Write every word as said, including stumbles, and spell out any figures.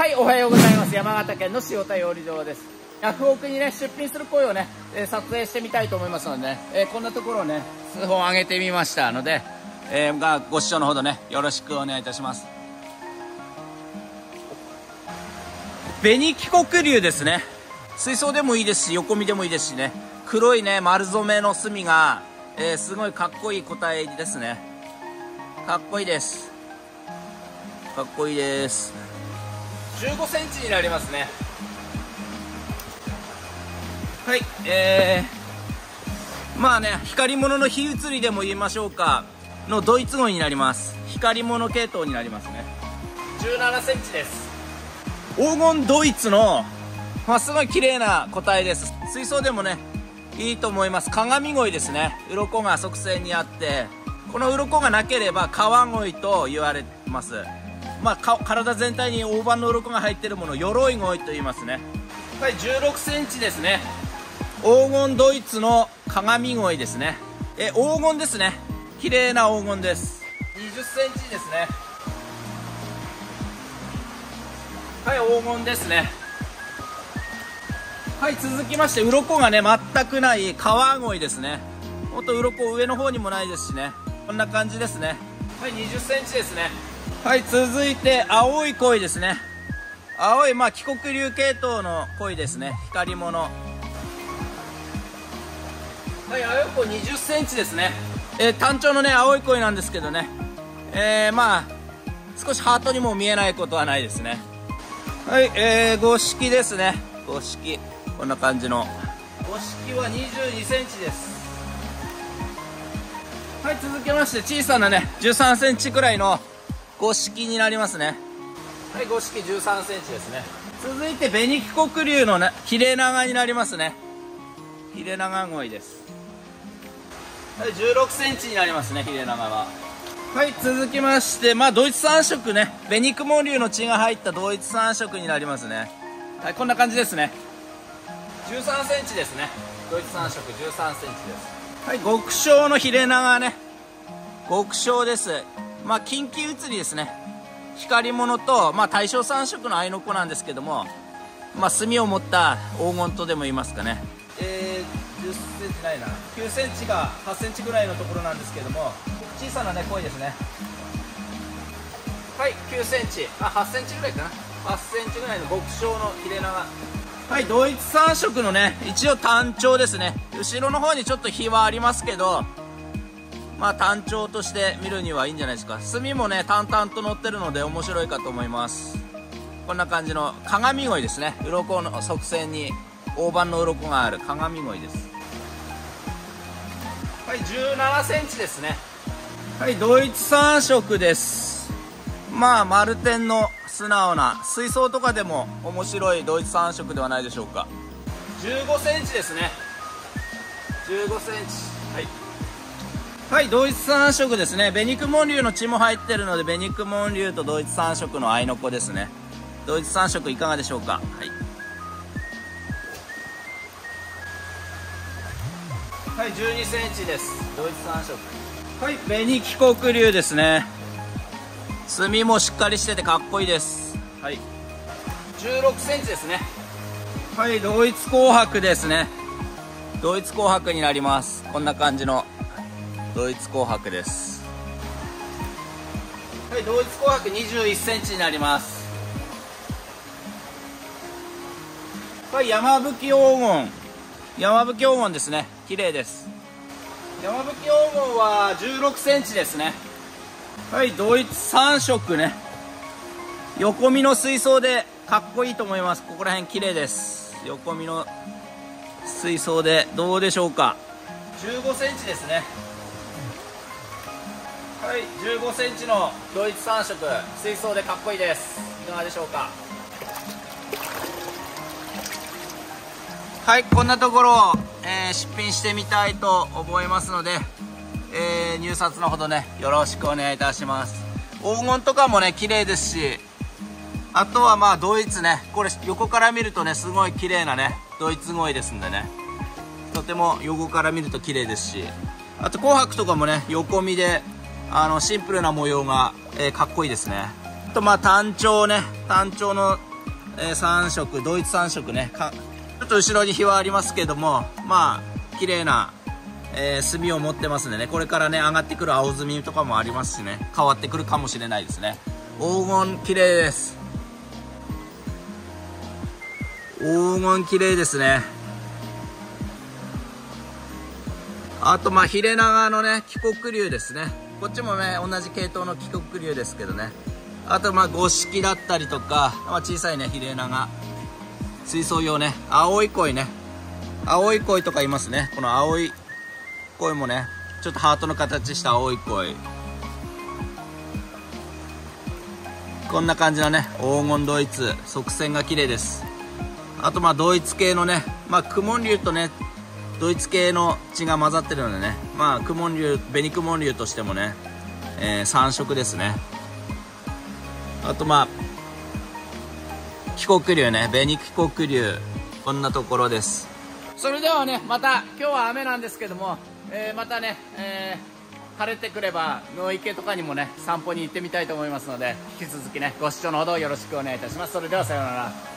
はい、おはようございます。山形県の塩田養鯉場です。ヤフオクにね、出品する鯉をね、えー、撮影してみたいと思いますのでね、えー、こんなところをね、数本上げてみましたので、えー、がご視聴のほどね、よろしくお願いいたします。紅帰国龍ですね。水槽でもいいですし、横見でもいいですしね、黒いね、丸染めの墨が、えー、すごいかっこいい個体ですね。かっこいいです。かっこいいです。じゅうごセンチになりますね。はい、えー、まあね、光り物の火移りでも言いましょうかのドイツ鯉になります。光り物系統になりますね。じゅうななセンチです。黄金ドイツの、まあ、すごい綺麗な個体です。水槽でもね、いいと思います。鏡鯉ですね。鱗が側線にあって、この鱗がなければ川鯉と言われます。まあ、か体全体に大判の鱗が入っているものを鎧鯉と言いますね。はい、じゅうろくセンチですね。黄金ドイツの鏡鯉ですね。え黄金ですね。綺麗な黄金です。にじゅっセンチですね。はい、黄金ですね。はい、続きまして鱗がね全くない川鯉ですね。ほんと鱗上の方にもないですしね、こんな感じですね。はい、にじゅっセンチですね。はい、続いて青い鯉ですね。青い、まあ帰国龍系統の鯉ですね。光り物。はい、青い鯉にじゅっセンチですね。えー、単調のね青い鯉なんですけどね、えー、まあ少しハートにも見えないことはないですね。はい、えー、五色ですね。五色、こんな感じの五色はにじゅうにセンチです。はい、続きまして小さなねじゅうさんセンチくらいの五色になりますね。はい、五色じゅうさんセンチですね。続いて紅帰国龍のねヒレナガになりますね。ヒレナガ鯉です。はい、じゅうろくセンチになりますね、ヒレナガは。はい、続きましてまあドイツ三色ね、紅雲龍の血が入ったドイツ三色になりますね。はい、こんな感じですね。じゅうさんセンチですね。ドイツ三色じゅうさんセンチです。はい、極小のヒレナガね、極小です。まあ近畿移りですね。光り物と、まあ、大正三色の合いの子なんですけども、まあ墨を持った黄金とでも言いますかね。えー、じゅっセンチないな、きゅうセンチかはちセンチぐらいのところなんですけども、小さなね鯉ですね。はい、きゅうセンチ、あはちセンチぐらいかな、はちセンチぐらいの極小のヒレナガ。はい、ドイツ三色のね一応単調ですね。後ろの方にちょっと火はありますけど、まあ単調として見るにはいいんじゃないですか。墨もね淡々と乗ってるので面白いかと思います。こんな感じの鏡鯉ですね。鱗の側線に大判の鱗がある鏡鯉です。はい、じゅうななセンチですね。はい、ドイツ三色です。まあ丸天の素直な水槽とかでも面白いドイツ三色ではないでしょうか。じゅうごセンチですね。じゅうごセンチ。はい、はい、ドイツ三色ですね。紅雲龍の血も入ってるので、紅雲龍とドイツ三色の合いの子ですね。ドイツ三色いかがでしょうか。はい、はい、じゅうにセンチです。ドイツ三色。はい、紅帰国龍ですね。墨もしっかりしててかっこいいです。はい、じゅうろくセンチですね。はい、ドイツ紅白ですね。ドイツ紅白になります。こんな感じのドイツ紅白です。はい、ドイツ紅白にじゅういっセンチになります。はい、山吹黄金、山吹黄金ですね。綺麗です。山吹黄金はじゅうろくセンチですね。はい、ドイツ三色ね。横見の水槽でかっこいいと思います。ここら辺綺麗です。横見の水槽でどうでしょうか。じゅうごセンチですね。はい、じゅうごセンチのドイツ三色、水槽でかっこいいです。いかがでしょうか。はい、こんなところを、えー、出品してみたいと思いますので、えー、入札のほどねよろしくお願いいたします。黄金とかもね綺麗ですし、あとはまあドイツね、これ横から見るとねすごい綺麗なねドイツ鯉ですんでね、とても横から見ると綺麗ですし、あと紅白とかもね横見であのシンプルな模様が、えー、かっこいいですね。あとまあ単調ね、単調のえー、さん色、ドイツさん色ね。かちょっと後ろに日はありますけども、まあ、綺麗な、えー、炭を持ってますんでね、これからね、上がってくる青炭とかもありますしね、変わってくるかもしれないですね。黄金綺麗です。黄金綺麗ですね。あと、まあ、ヒレナガのね、帰国竜ですね。こっちもね、同じ系統の帰国竜ですけどね。あと、まあ、五色だったりとか、まあ、小さいね、ヒレナガ。水槽用ね、青い鯉ね。青い鯉とかいますね。この青い鯉もね、ちょっとハートの形した青い鯉。こんな感じのね、黄金ドイツ。側線が綺麗です。あと、まあ、ドイツ系のね、まあ、クモン竜とね、ドイツ系の血が混ざってるのでね、まあ、クモン竜、紅クモン竜としてもね、えー、さん色ですね。あと、まあ、帰国竜ね、紅帰国竜。こんなところです。それではね、また、今日は雨なんですけども、えー、またね、えー、晴れてくれば、野池とかにもね、散歩に行ってみたいと思いますので、引き続きね、ご視聴のほどよろしくお願いいたします。それではさようなら。